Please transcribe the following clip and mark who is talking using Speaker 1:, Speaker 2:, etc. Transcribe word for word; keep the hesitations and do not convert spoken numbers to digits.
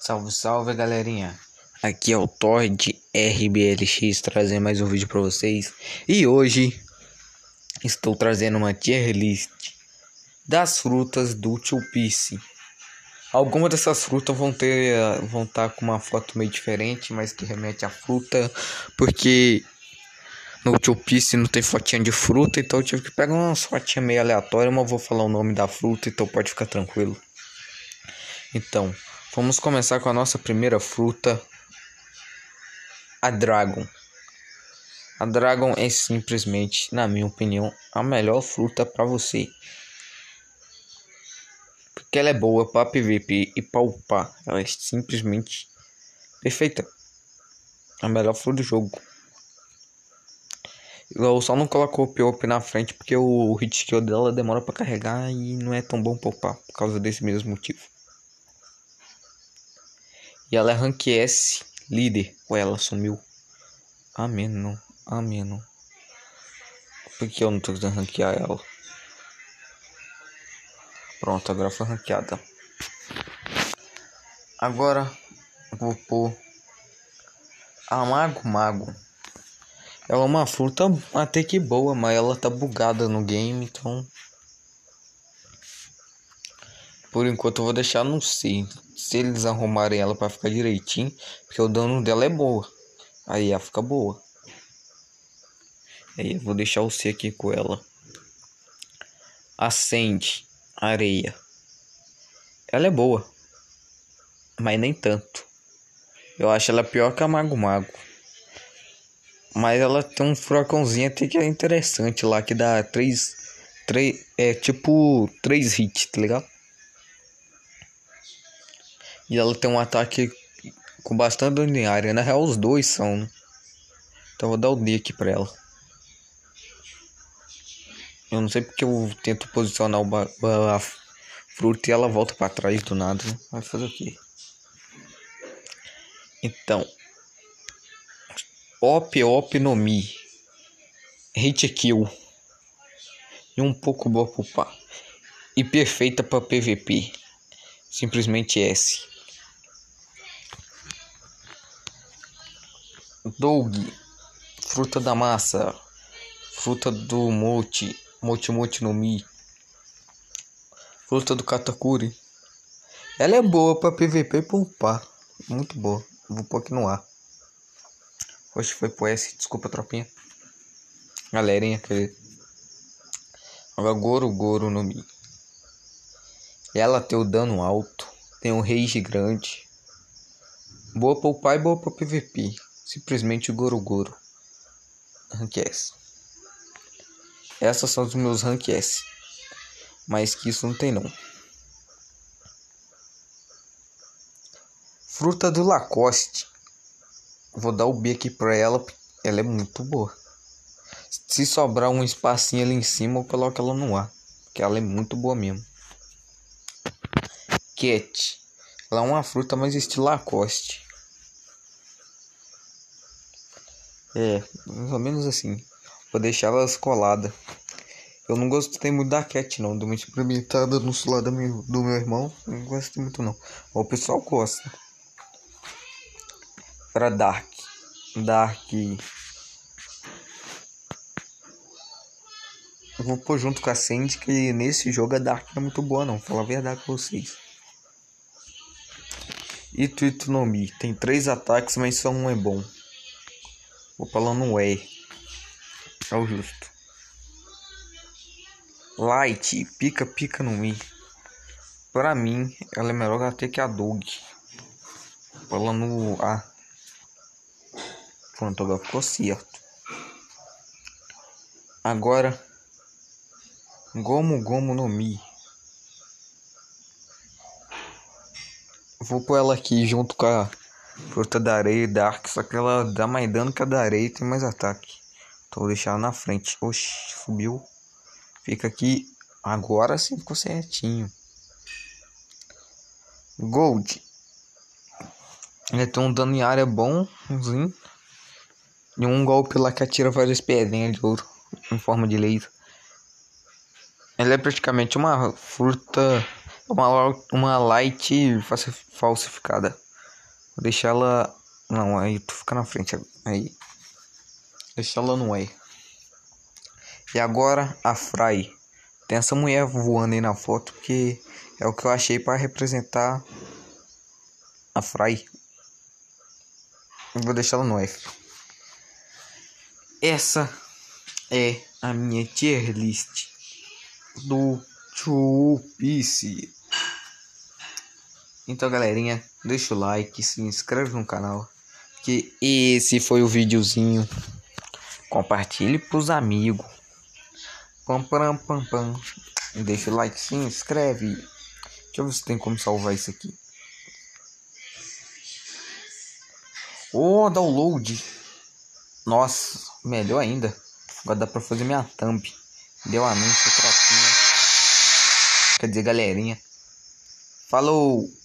Speaker 1: Salve, salve, galerinha. Aqui é o Tord R B L X trazendo mais um vídeo pra vocês. E hoje estou trazendo uma tier list das frutas do Tio Piece. Algumas dessas frutas vão ter vão estar com uma foto meio diferente, mas que remete à fruta, porque no Tio Piece não tem fotinha de fruta, então eu tive que pegar umas fotinhas meio aleatórias, mas eu vou falar o nome da fruta, então pode ficar tranquilo. Então, vamos começar com a nossa primeira fruta, a Dragon. A Dragon é simplesmente, na minha opinião, a melhor fruta para você. Porque ela é boa para P V P e para upar. Ela é simplesmente perfeita. A melhor fruta do jogo. Eu só não coloco o P O P na frente porque o hit skill dela demora para carregar e não é tão bom para upar. Por causa desse mesmo motivo. E ela é rank S líder. Ou ela sumiu. Amém, não. Amém, não. Por que eu não tô tentando ranquear ela? Pronto, agora foi ranqueada. Agora vou pôr a Mago Mago. Ela é uma fruta até que boa, mas ela tá bugada no game, então por enquanto eu vou deixar, não sei se eles arrumarem ela pra ficar direitinho, porque o dano dela é boa. Aí ela fica boa. Aí eu vou deixar o C aqui com ela. Acende areia. Ela é boa, mas nem tanto. Eu acho ela pior que a Mago Mago. Mas ela tem um furacãozinho até que é interessante lá, que dá três, três, é tipo três hits, tá ligado? E ela tem um ataque com bastante dano em área. Na real os dois são, né? Então eu vou dar o D aqui pra ela. Eu não sei porque eu tento posicionar o ba a fruta e ela volta pra trás do nada, né? Vai fazer o quê? Então, Op Op no Mi, hit kill e um pouco boa pro upar. E perfeita pra P V P. Simplesmente S. Doug, fruta da massa, fruta do Mochi, Mochi Mochi no Mi, fruta do Katakuri. Ela é boa pra P V P e pra upar. Muito boa. Vou pôr aqui no A. Hoje foi pro S, desculpa, tropinha. Galerinha, quer agora Goro Goro no Mi. Ela tem o dano alto, tem um rage grande. Boa pra upar e boa pra P V P. Simplesmente Goro Goro. Rank S. Essas são os meus rank S. Mais que isso não tem não. Fruta do Lacoste. Vou dar o B aqui pra ela. Ela é muito boa. Se sobrar um espacinho ali em cima, eu coloco ela no ar. Porque ela é muito boa mesmo. Cat. Ela é uma fruta mais estilo Lacoste. É, mais ou menos assim. Vou deixar elas coladas. Eu não gostei muito da Cat não. Deu uma experimentada no celular do meu, do meu irmão. Não gostei muito não. O pessoal gosta. Para Dark. Dark. Eu vou pôr junto com a Sandy, que nesse jogo a Dark não é muito boa não. Vou falar a verdade pra vocês. Itu Itu no Mi. Tem três ataques, mas só um é bom. Vou falar no E. É o justo. Light. Pica pica no Mi. Pra mim, ela é melhor até que a Doug. Falando no A. Pronto, agora ficou certo. Agora, Gomu Gomu no Mi. Vou pôr ela aqui junto com a fruta da areia e Dark. Só que ela dá mais dano que a da areia e tem mais ataque. Então vou deixar ela na frente. Oxi, subiu. Fica aqui. Agora sim ficou certinho. Gold. Ele tem um dano em área bonzinho. E um golpe lá que atira várias pedrinhas de ouro em forma de laser. Ela é praticamente uma fruta, uma, uma light falsificada. Vou deixar ela... Não, aí tu fica na frente. Aí. Deixa ela no aí. E agora a Fry. Tem essa mulher voando aí na foto, porque é o que eu achei para representar a Fry. Vou deixar ela no F. Essa é a minha tier list do One Piece. Então, galerinha, deixa o like, se inscreve no canal, que esse foi o videozinho. Compartilhe pros amigos. Pam, pam, pam, pam. Deixa o like, se inscreve. Deixa eu ver se tem como salvar isso aqui. Oh, download. Nossa, melhor ainda. Agora dá pra fazer minha thumb. Deu anúncio, tropinha. Quer dizer, galerinha. Falou!